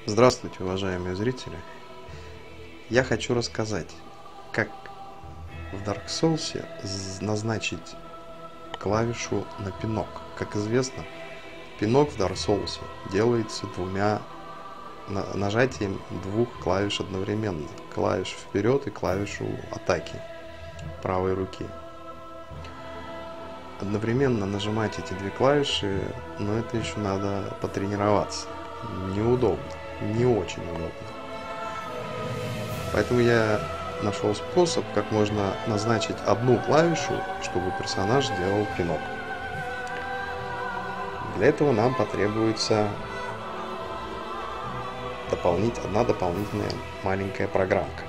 Здравствуйте, уважаемые зрители! Я хочу рассказать, как в Dark Souls назначить клавишу на пинок. Как известно, пинок в Dark Souls делается нажатием двух клавиш одновременно. Клавишу вперед и клавишу атаки правой руки. Одновременно нажимать эти две клавиши, но это еще надо потренироваться. Неудобно, не очень удобно. Поэтому я нашел способ, как можно назначить одну клавишу, чтобы персонаж делал пинок. Для этого нам потребуется одна дополнительная маленькая программка.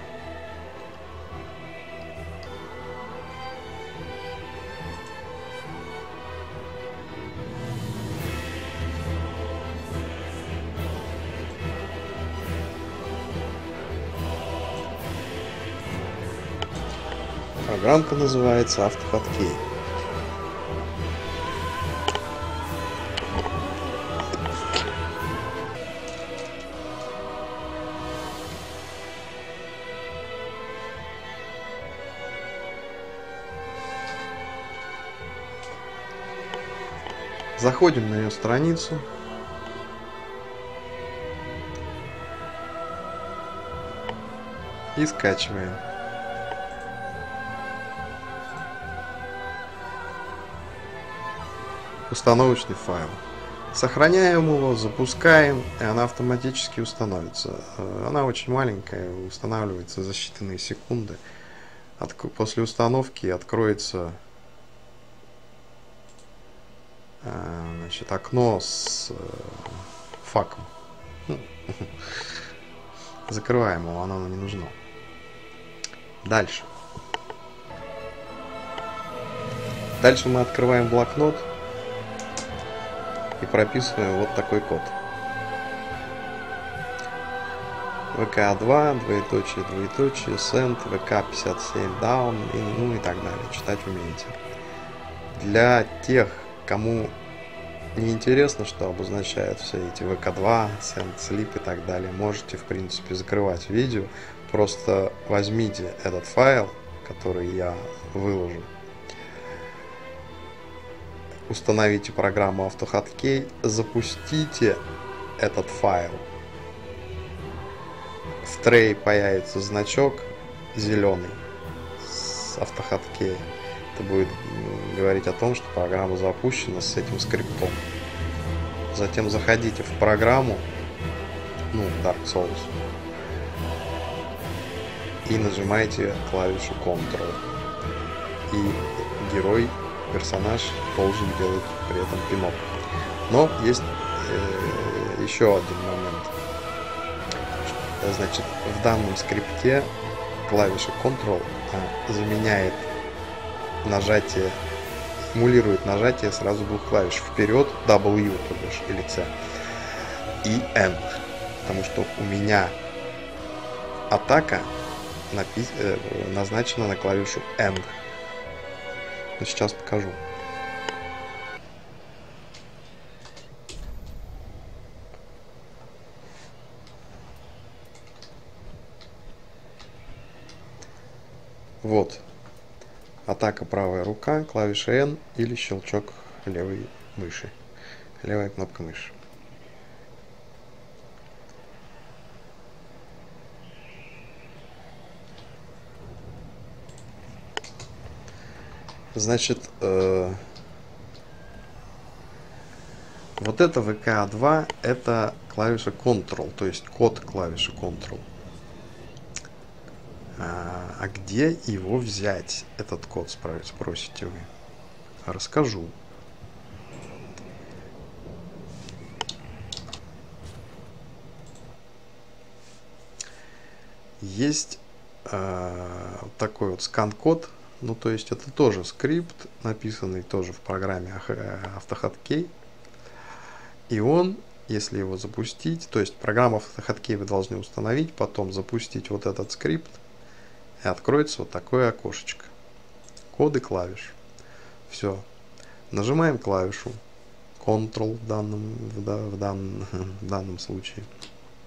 Программка называется AutoHotkey. Заходим на ее страницу. И скачиваем. Установочный файл. Сохраняем его, запускаем, и она автоматически установится. Она очень маленькая, устанавливается за считанные секунды. После установки откроется окно с факом. Закрываем его, оно нам не нужно. Дальше мы открываем блокнот и прописываем вот такой код. VK2, двоеточие, двоеточие, send, VK57 down, и так далее. Читать умеете. Для тех, кому не интересно, что обозначают все эти VK2, send, sleep и так далее, можете, в принципе, закрывать видео. Просто возьмите этот файл, который я выложу, установите программу AutoHotkey, запустите этот файл. В трее появится значок зеленый с AutoHotkey. Это будет говорить о том, что программа запущена с этим скриптом. Затем заходите в программу, Dark Souls, и нажимаете клавишу Ctrl. И персонаж должен делать при этом пинок. Но есть еще один момент. Значит, в данном скрипте клавиша Ctrl заменяет нажатие, симулирует нажатие сразу двух клавиш: вперед, W, то бишь, или C, и N. Потому что у меня атака назначена на клавишу N. Но сейчас покажу. Вот. Атака правая рука, клавиша N или щелчок левой мыши. Левая кнопка мыши. Значит, вот это VK2, это клавиша Ctrl, то есть код клавиши Ctrl. А где его взять, этот код, спросите вы? Расскажу. Есть такой вот скан-код. То есть это тоже скрипт, написанный тоже в программе AutoHotkey. И он, если его запустить, то есть программу AutoHotkey вы должны установить, потом запустить вот этот скрипт, и откроется вот такое окошечко. Коды клавиш. Все. Нажимаем клавишу Ctrl в данном случае.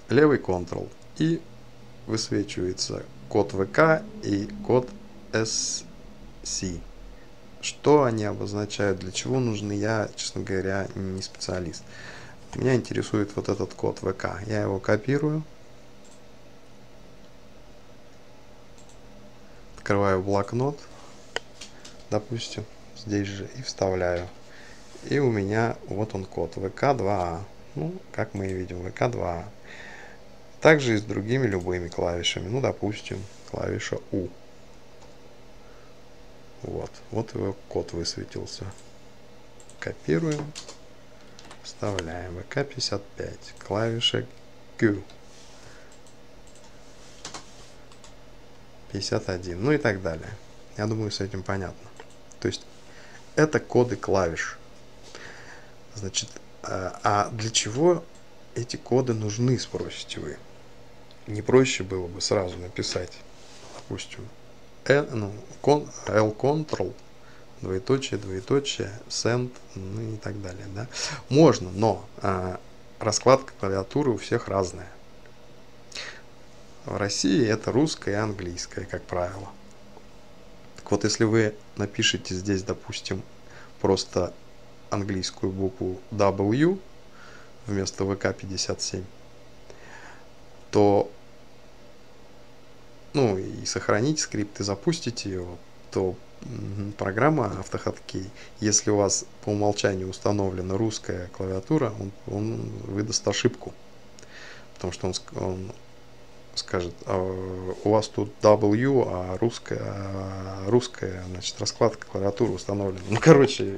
левый Ctrl, и высвечивается код ВК и код SC. Что они обозначают, для чего нужны, я, честно говоря, не специалист. Меня интересует вот этот код ВК. Я его копирую. Открываю блокнот, допустим, здесь же, и вставляю. И у меня вот он код ВК2А. Ну, как мы и видим, ВК2А. Также и с другими любыми клавишами. Ну, допустим, клавиша У. Вот его код высветился. Копируем, вставляем. ВК55. Клавиша Q. 51. Ну и так далее. Я думаю, с этим понятно. То есть, это коды клавиш. Значит, а для чего эти коды нужны, спросите вы? Не проще было бы сразу написать, допустим, L-Control, двоеточие, двоеточие, Send, ну и так далее. Да? Можно, но раскладка клавиатуры у всех разная. В России это русская и английская, как правило. Так вот, если вы напишете здесь, допустим, просто английскую букву W вместо ВК57, то, ну и сохраните скрипт и запустите его, то программа AutoHotkey, если у вас по умолчанию установлена русская клавиатура, он выдаст ошибку, потому что он скажет, у вас тут W, а русская, значит, раскладка клавиатуры установлена. Ну, короче.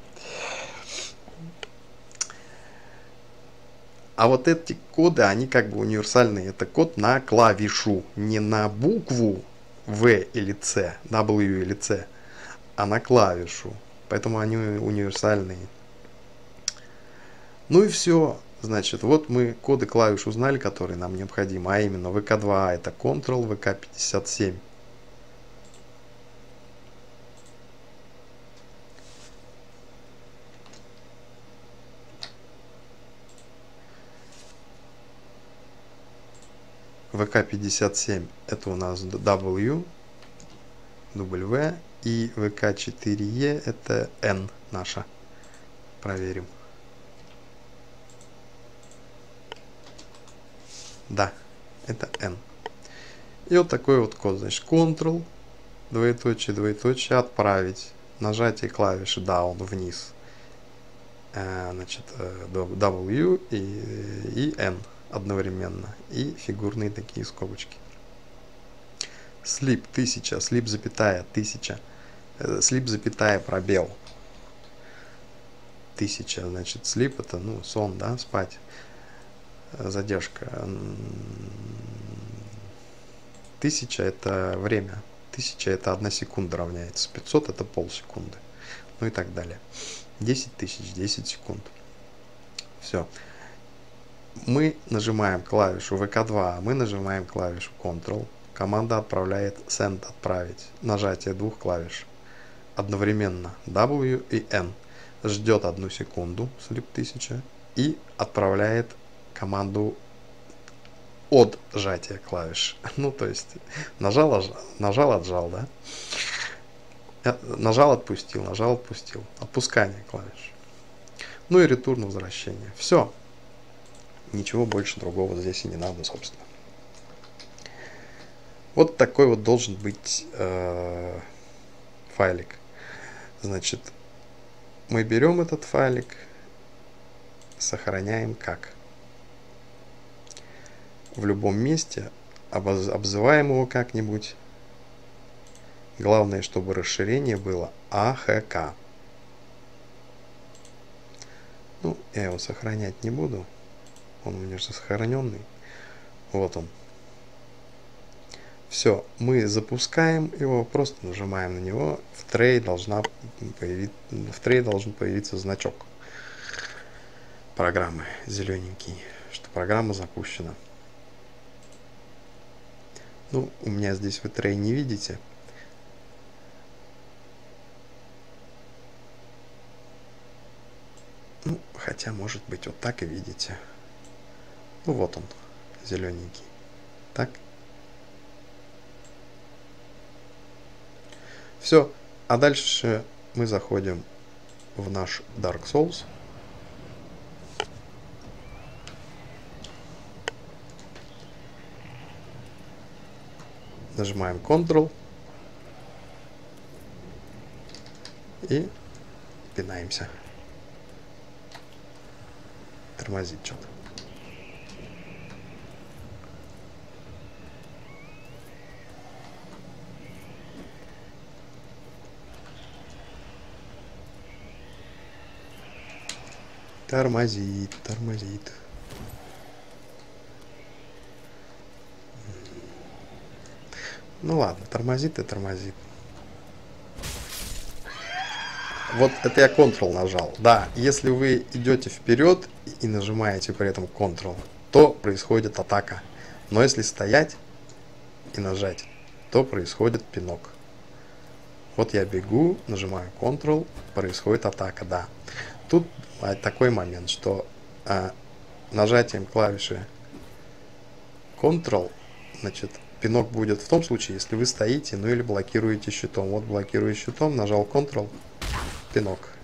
А вот эти коды, они как бы универсальные. Это код на клавишу, не на букву V или C, W или C, а на клавишу. Поэтому они универсальные. Ну и все. Значит, вот мы коды клавиш узнали, которые нам необходимы. А именно ВК2 это Ctrl, ВК57. ВК57 это у нас W, W, и ВК4Е это N наша. Проверим. Да, это N. И вот такой вот код. Значит, Ctrl, двоеточие, двоеточие, отправить. Нажатие клавиши Down вниз. Значит, W и N одновременно. И фигурные такие скобочки. Sleep 1000, sleep запятая 1000. Sleep запятая пробел. 1000, значит, sleep это, ну, сон, да, спать. Задержка. 1000 это время. 1000 это 1 секунда равняется. 500 это полсекунды. Ну и так далее. 10 тысяч, 10 секунд. Все. Мы нажимаем клавишу ВК2, мы нажимаем клавишу Ctrl. Команда отправляет Send отправить. Нажатие двух клавиш. Одновременно W и N. Ждет 1 секунду, sleep 1000, и отправляет команду от сжатия клавиш. Ну, то есть, нажал, отжал, да? Нажал, отпустил, нажал, отпустил. Отпускание клавиш. Ну и ретурн возвращение. Все. Ничего больше другого здесь и не надо, собственно. Вот такой вот должен быть файлик. Значит, мы берем этот файлик, сохраняем как. В любом месте, обзываем его как-нибудь. Главное, чтобы расширение было AHK. Ну, я его сохранять не буду. Он у меня же сохраненный. Вот он. Все, мы запускаем его, просто нажимаем на него. В трее должен появиться значок программы зелененький, что программа запущена. Ну, у меня здесь вы трей не видите. Ну, хотя, может быть, вот так и видите. Ну, вот он, зелененький. Так. Все. А дальше мы заходим в наш Dark Souls. Нажимаем Ctrl. И пинаемся. Тормозит что-то. Тормозит, тормозит. Ну ладно, тормозит и тормозит. Вот это я Ctrl нажал. Да, если вы идете вперед и нажимаете при этом Ctrl, то происходит атака. Но если стоять и нажать, то происходит пинок. Вот я бегу, нажимаю Ctrl, происходит атака, да. Тут такой момент, что нажатием клавиши Ctrl, значит, пинок будет в том случае, если вы стоите, ну или блокируете щитом. Вот блокирую щитом, нажал Ctrl, пинок.